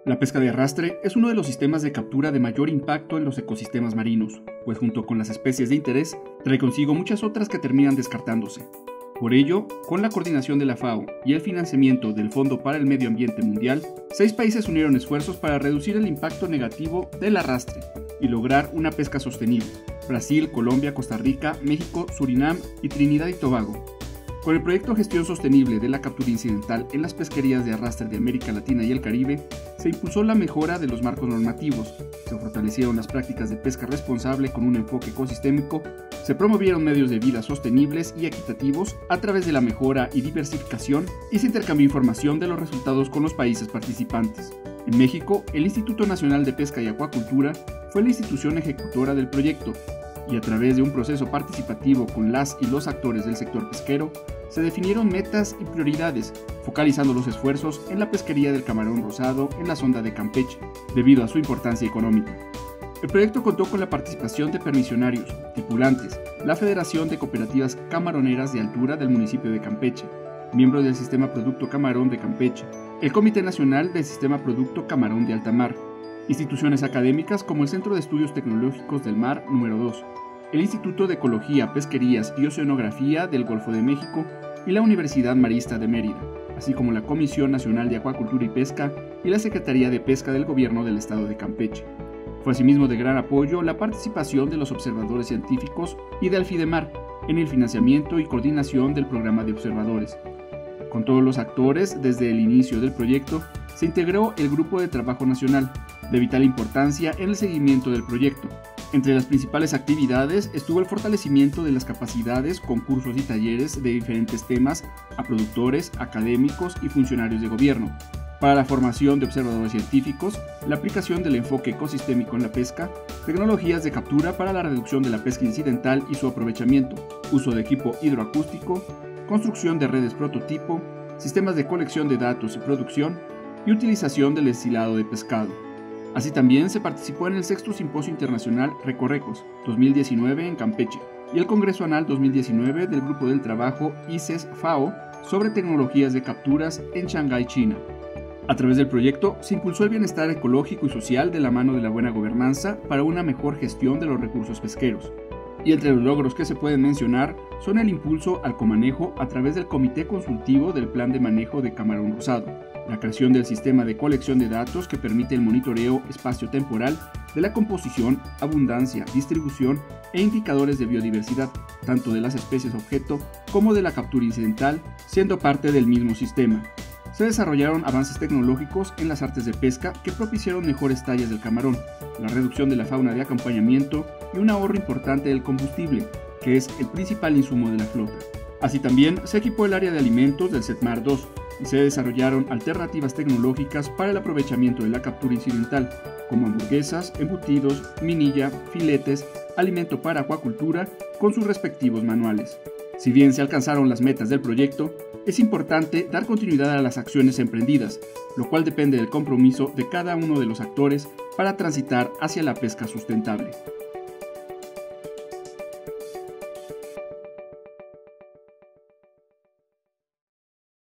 La pesca de arrastre es uno de los sistemas de captura de mayor impacto en los ecosistemas marinos, pues junto con las especies de interés, trae consigo muchas otras que terminan descartándose. Por ello, con la coordinación de la FAO y el financiamiento del Fondo para el Medio Ambiente Mundial, 6 países unieron esfuerzos para reducir el impacto negativo del arrastre y lograr una pesca sostenible: Brasil, Colombia, Costa Rica, México, Surinam y Trinidad y Tobago. Con el proyecto Gestión Sostenible de la Captura Incidental en las pesquerías de arrastre de América Latina y el Caribe, se impulsó la mejora de los marcos normativos, se fortalecieron las prácticas de pesca responsable con un enfoque ecosistémico, se promovieron medios de vida sostenibles y equitativos a través de la mejora y diversificación, y se intercambió información de los resultados con los países participantes. En México, el Instituto Nacional de Pesca y Acuacultura fue la institución ejecutora del proyecto, y a través de un proceso participativo con las y los actores del sector pesquero, se definieron metas y prioridades, focalizando los esfuerzos en la pesquería del camarón rosado en la sonda de Campeche, debido a su importancia económica. El proyecto contó con la participación de permisionarios, tripulantes, la Federación de Cooperativas Camaroneras de Altura del municipio de Campeche, miembros del Sistema Producto Camarón de Campeche, el Comité Nacional del Sistema Producto Camarón de Alta Mar, instituciones académicas como el Centro de Estudios Tecnológicos del Mar número 2, el Instituto de Ecología, Pesquerías y Oceanografía del Golfo de México y la Universidad Marista de Mérida, así como la Comisión Nacional de Acuacultura y Pesca y la Secretaría de Pesca del Gobierno del Estado de Campeche. Fue asimismo de gran apoyo la participación de los observadores científicos y de Alfidemar en el financiamiento y coordinación del programa de observadores. Con todos los actores, desde el inicio del proyecto, se integró el Grupo de Trabajo Nacional, de vital importancia en el seguimiento del proyecto. Entre las principales actividades estuvo el fortalecimiento de las capacidades con cursos y talleres de diferentes temas a productores, académicos y funcionarios de gobierno, para la formación de observadores científicos, la aplicación del enfoque ecosistémico en la pesca, tecnologías de captura para la reducción de la pesca incidental y su aprovechamiento, uso de equipo hidroacústico, construcción de redes prototipo, sistemas de colección de datos y producción, y utilización del destilado de pescado. Así también se participó en el 6º Simposio Internacional Recorrecos 2019 en Campeche y el Congreso Anual 2019 del Grupo del Trabajo ICES-FAO sobre tecnologías de capturas en Shanghái, China. A través del proyecto se impulsó el bienestar ecológico y social de la mano de la buena gobernanza para una mejor gestión de los recursos pesqueros. Y entre los logros que se pueden mencionar son el impulso al comanejo a través del Comité Consultivo del Plan de Manejo de Camarón Rosado, la creación del sistema de colección de datos que permite el monitoreo espacio-temporal de la composición, abundancia, distribución e indicadores de biodiversidad, tanto de las especies objeto como de la captura incidental, siendo parte del mismo sistema. Se desarrollaron avances tecnológicos en las artes de pesca que propiciaron mejores tallas del camarón, la reducción de la fauna de acompañamiento y un ahorro importante del combustible, que es el principal insumo de la flota. Así también se equipó el área de alimentos del CETMAR 2 y se desarrollaron alternativas tecnológicas para el aprovechamiento de la captura incidental, como hamburguesas, embutidos, minilla, filetes, alimento para acuacultura, con sus respectivos manuales. Si bien se alcanzaron las metas del proyecto, es importante dar continuidad a las acciones emprendidas, lo cual depende del compromiso de cada uno de los actores para transitar hacia la pesca sustentable.